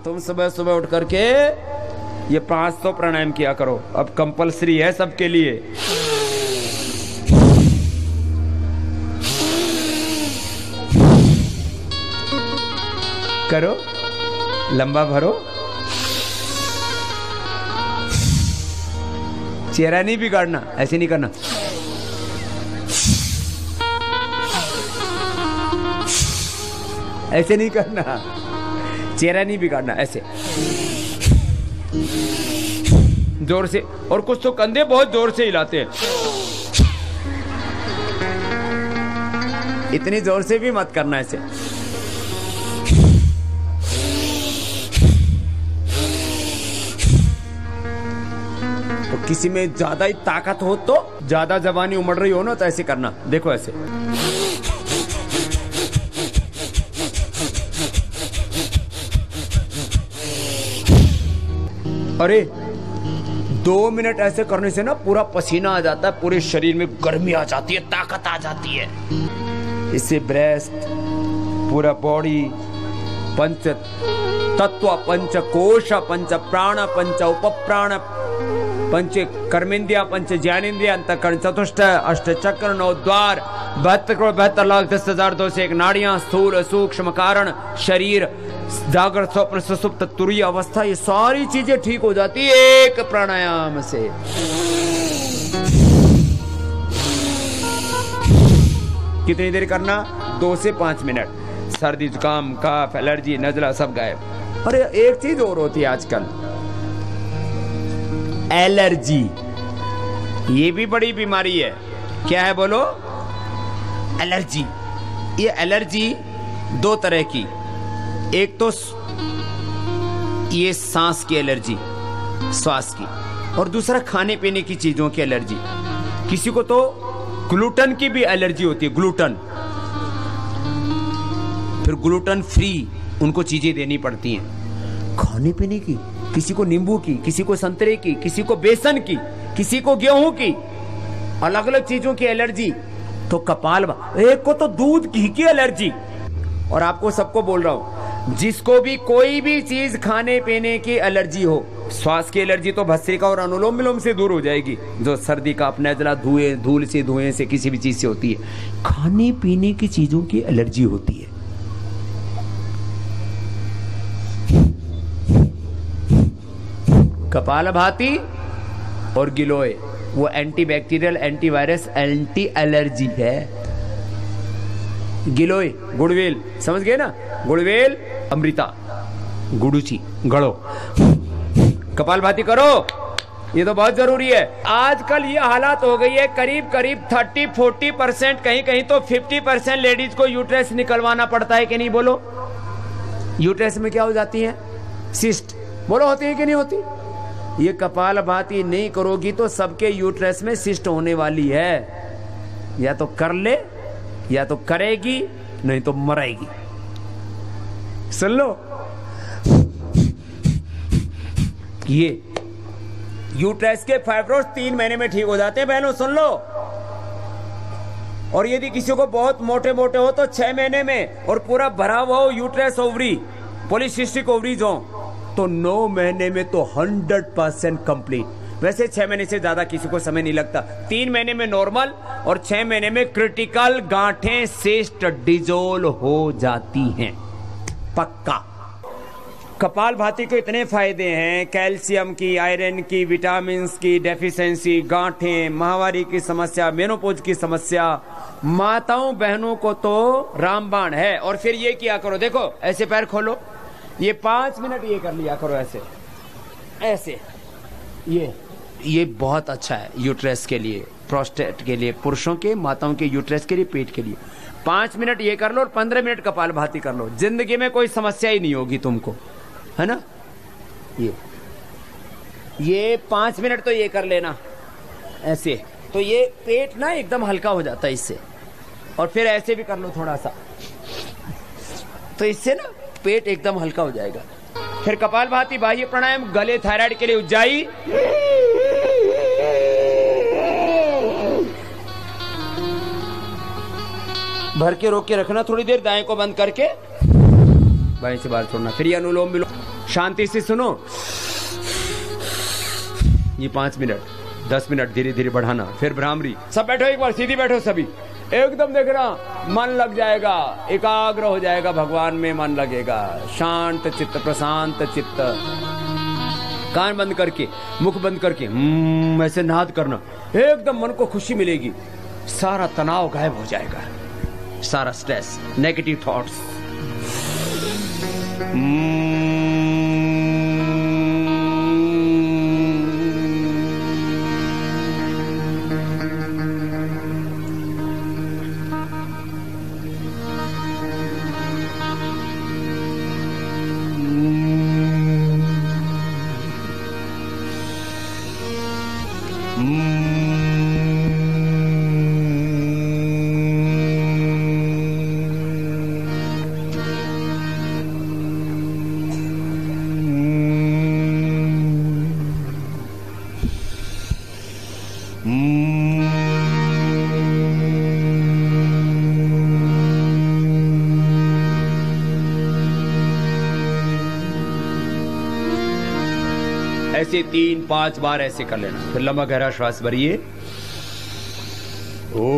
तुम सुबह सुबह उठ करके ये 500 प्राणायाम किया करो। अब कंपलसरी है सबके लिए। करो, लंबा भरो, चेहरा नहीं बिगाड़ना, ऐसे नहीं करना। ऐसे नहीं करना, चेहरा नहीं बिगाड़ना, ऐसे जोर से। और कुछ तो कंधे बहुत जोर से हिलाते हैं, इतनी जोर से भी मत करना ऐसे। तो किसी में ज्यादा ही ताकत हो, तो ज्यादा जवानी उमड़ रही हो ना, तो ऐसे करना। देखो ऐसे, अरे 2 मिनट ऐसे करने से ना पूरा पसीना आ जाता है, पूरे शरीर में गर्मी आ जाती है, ताकत आ जाती है। इससे ब्रेस्ट, पूरा बॉडी, पंच तत्व, पंच कोश, पंच प्राण, पंच उपप्राण, पंच कर्मेंद्रिया, पंच ज्ञानेंद्रिया, अंतःकरण, चतुष्ट, अष्ट चक्र, 9 द्वार, 72,72,10,201 नाड़ियां, स्थूल सूक्ष्म कारण, शरीर, जागृत स्वप्न सुसुप्त तुरीय अवस्था, ये सारी चीजें ठीक हो जाती है एक प्राणायाम से। कितनी देर करना? 2 से 5 मिनट। सर्दी, जुकाम, कफ, एलर्जी, नजला सब गायब। अरे एक चीज और होती है आजकल, एलर्जी। ये भी बड़ी बीमारी है। क्या है बोलो? एलर्जी। ये एलर्जी 2 तरह की, एक तो ये सांस की एलर्जी, श्वास की, और दूसरा खाने पीने की चीजों की एलर्जी। किसी को तो ग्लूटेन की भी एलर्जी होती है, ग्लूटेन। फिर ग्लूटेन फ्री उनको चीजें देनी पड़ती हैं खाने पीने की। किसी को नींबू की, किसी को संतरे की, किसी को बेसन की, किसी को गेहूं की, अलग अलग चीजों की एलर्जी। तो कपाल, एक को तो दूध घी की एलर्जी। और आपको सबको बोल रहा हूं, जिसको भी कोई भी चीज खाने पीने की एलर्जी हो, श्वास की एलर्जी तो भस्त्रिका और अनुलोम विलोम से दूर हो जाएगी, जो सर्दी का अपना जला धूल से, धुएं से, किसी भी चीज से होती है। खाने पीने की चीजों की एलर्जी होती है। कपालभाति और गिलोय, वो anti bacterial, anti virus, anti allergy है। गिलोय, गुड़वेल, समझ गए ना? गुड़वेल, अमृता, गुड़ुची, गड़ो। कपालभाति करो, ये तो बहुत जरूरी है। आजकल ये हालात हो गई है, करीब करीब 30-40%, कहीं कहीं तो 50% लेडीज को यूट्रस निकलवाना पड़ता है कि नहीं? बोलो, यूट्रस में क्या हो जाती है? सिस्ट। बोलो, होती है कि नहीं होती? ये कपालभाति नहीं करोगी तो सबके यूट्रस में सिस्ट होने वाली है। या तो कर ले, या तो करेगी, नहीं तो मरेगी। सुन लो, ये यूट्रस के फाइब्रोइड्स 3 महीने में ठीक हो जाते हैं बहनों, सुन लो। और यदि किसी को बहुत मोटे मोटे हो तो 6 महीने में, और पूरा भरा हुआ हो यूट्रस ओवरी, पॉलीसिस्टिक ओवरीज हो, तो 9 महीने में तो 100% कंप्लीट। वैसे 6 महीने से ज्यादा किसी को समय नहीं लगता। 3 महीने में नॉर्मल, और 6 महीने में क्रिटिकल गांठें, सिस्ट डिजोल्व हो जाती हैं, पक्का। कपालभाति के इतने फायदे हैं, कैल्शियम की, आयरन की, विटामिन की डेफिशिएंसी, गांठें, माहवारी की समस्या, मेनोपॉज की समस्या, माताओं बहनों को तो रामबाण है। और फिर ये किया करो, देखो ऐसे पैर खोलो, ये 5 मिनट ये कर लिया करो, ऐसे ऐसे। ये बहुत अच्छा है यूट्रस के लिए, प्रोस्टेट के लिए, पुरुषों के, माताओं के यूट्रस के लिए, पेट के लिए। 5 मिनट ये कर लो और 15 मिनट कपालभाति कर लो, जिंदगी में कोई समस्या ही नहीं होगी तुमको, है ना? ये 5 मिनट तो ये कर लेना ऐसे, तो ये पेट ना एकदम हल्का हो जाता है इससे। और फिर ऐसे भी कर लो थोड़ा सा, तो इससे ना पेट एकदम हल्का हो जाएगा। फिर कपालभाति, बाह्य प्राणायाम, गले, थायराइड के लिए उज्जाई, भर के रोक के रखना थोड़ी देर, दाएं को बंद करके बाएं से बाहर छोड़ना। फिर ये अनुलोम विलोम, शांति से सुनो। ये 5 मिनट 10 मिनट धीरे धीरे बढ़ाना। फिर भ्रामरी। सब बैठो, एक बार सीधी बैठो सभी, एकदम देखना, मन लग जाएगा, एकाग्र हो जाएगा, भगवान में मन लगेगा। शांत चित्त, प्रशांत चित्त, कान बंद करके, मुख बंद करके ऐसे नाद करना। एकदम मन को खुशी मिलेगी, सारा तनाव गायब हो जाएगा, सारा स्ट्रेस, नेगेटिव थॉट्स। ऐसे 3-5 बार ऐसे कर लेना। फिर लंबा गहरा श्वास भरिए। ओ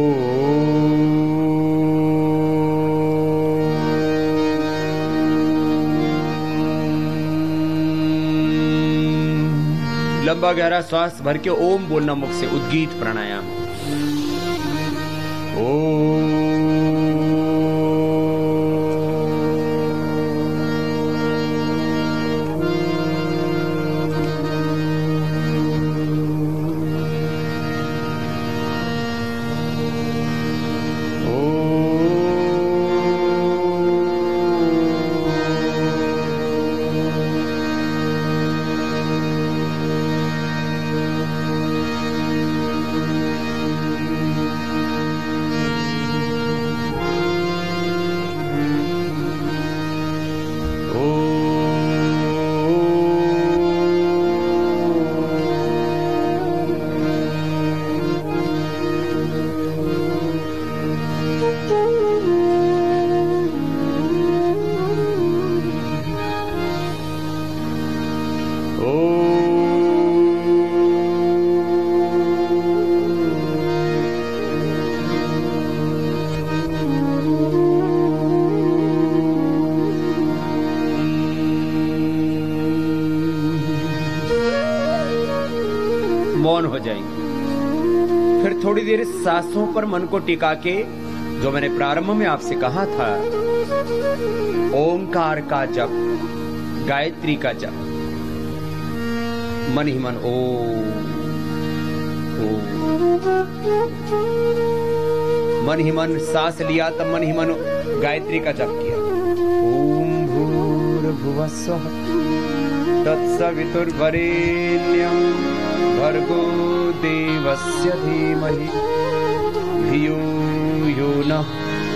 लंबा गहरा श्वास भर के ओम बोलना मुख से, उद्गीत प्राणायाम। ओम मौन हो जाएंगे। फिर थोड़ी देर सांसों पर मन को टिका के, जो मैंने प्रारंभ में आपसे कहा था, ओंकार का जप, गायत्री का जप, मन ही मन ओ मन ही मन सांस लिया, तब मन ही मन गायत्री का जप किया। ओम भूर्भुवः स्वः तत्सवितुर्वरेण्यं भर्गो देवस्य धीमहि धियो यो नः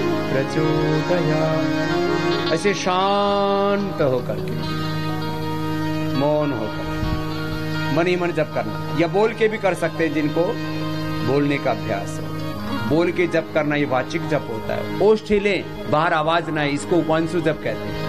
प्रचोदयात्। ऐसे शांत होकर के, मौन होकर मन ही मन जप करना, या बोल के भी कर सकते हैं जिनको बोलने का अभ्यास हो। बोल के जप करना ये वाचिक जप होता है। ओष्ठ हिलें, बाहर आवाज ना है, इसको उपांशु जप कहते हैं।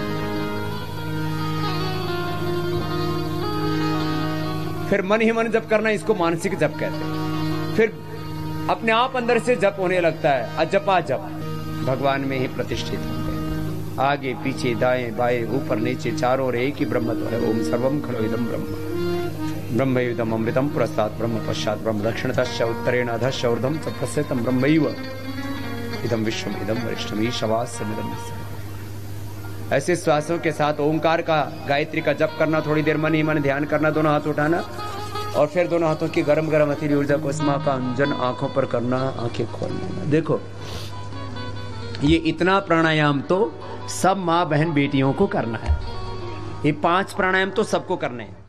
फिर मन ही मन जप करना, इसको मानसिक जप कहते हैं। फिर अपने आप अंदर से जप होने लगता है, अजपा जप, भगवान में ही प्रतिष्ठित होंगे। आगे पीछे दाएं बाएं ऊपर नीचे चारों ओर एक ही ब्रह्म तो है। ओम सर्वम खलो इदम ब्रह्म ब्रह्मयुदम अमृतम पुरस्तात् ब्रह्म पश्चात् ब्रह्म दक्षिणतश्च उत्तरेण अधश्च ऊर्ध्वं च प्रस्थितं ब्रह्मैव इदम विश्वम इदम वरिष्ठम ईशावास्यमिदं। ऐसे श्वासों के साथ ओंकार का, गायत्री का जप करना, थोड़ी देर मन ही मन ध्यान करना, दोनों हाथ उठाना और फिर दोनों हाथों की गरम गरम अथीली ऊर्जा को स्मा का अंजन आंखों पर करना, आंखें खोलना। देखो ये इतना प्राणायाम तो सब माँ बहन बेटियों को करना है। ये 5 प्राणायाम तो सबको करने हैं।